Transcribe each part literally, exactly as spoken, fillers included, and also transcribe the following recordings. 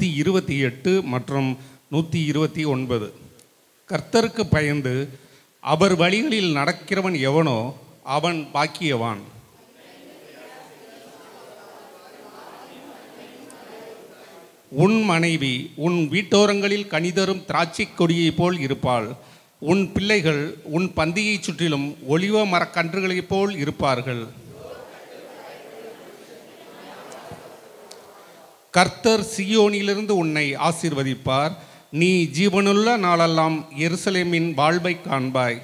நூற்றி இருபத்தி எட்டு மற்றும் நூற்றி இருபத்தி ஒன்பது. கர்த்தருக்கு பயந்து அவர் வழிகளில் நடக்கிறவன் எவனோ அவன் பாக்கியவான். உன் மனைவி உன் வீட்டோரங்களில் கனிதரும் திராட்சை கொடியைப் போல் இருப்பாள். உன் பிள்ளைகள் உன் பந்தியை சுற்றிலும் ஒலிவ மரக்கன்றுகளைப் போல் இருப்பார்கள். கர்த்தர் சீயோனிலிருந்து உன்னை ஆசீர்வதிப்பார். நீ ஜீவனுள்ள நாளெல்லாம் எருசலேமின் வாழ்வை காண்பாய்.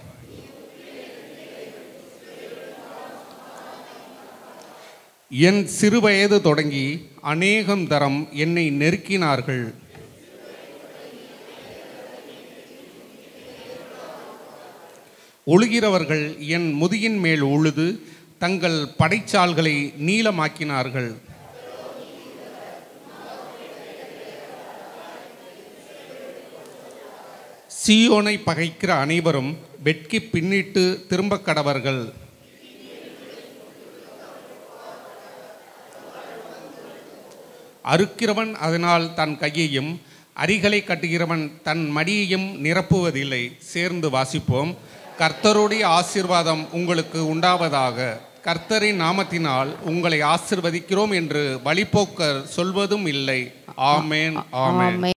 என் சிறுவயது தொடங்கி அநேகம் தரம் என்னை நெருக்கினார்கள். ஒழுகிறவர்கள் என் முதுகின் மேல் உழுது தங்கள் படைச்சால்களை நீளமாக்கினார்கள். சீயோனை பகைக்கிற அனைவரும் வெட்கி பின்னிட்டு திரும்ப கடவர்கள். அறுக்கிறவன் அதனால் தன் கையையும் அரிகளை கட்டுகிறவன் தன் மடியையும் நிரப்புவதில்லை. சேர்ந்து வாசிப்போம். கர்த்தருடைய ஆசீர்வாதம் உங்களுக்கு உண்டாவதாக. கர்த்தரின் நாமத்தினால் உங்களை ஆசீர்வதிக்கிறோம் என்று வழிபோக்கர் சொல்வதும் இல்லை. ஆமேன், ஆமேன்.